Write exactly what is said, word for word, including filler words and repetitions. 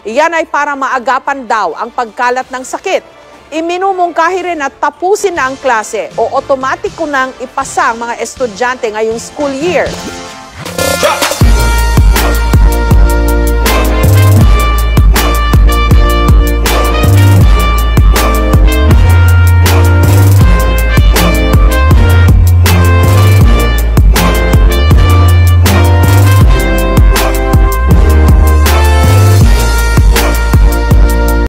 Iyan ay para maagapan daw ang pagkalat ng sakit. Iminumungkahi rin na tapusin na ang klase o otomatiko nang ipasa ang mga estudyante ngayong school year.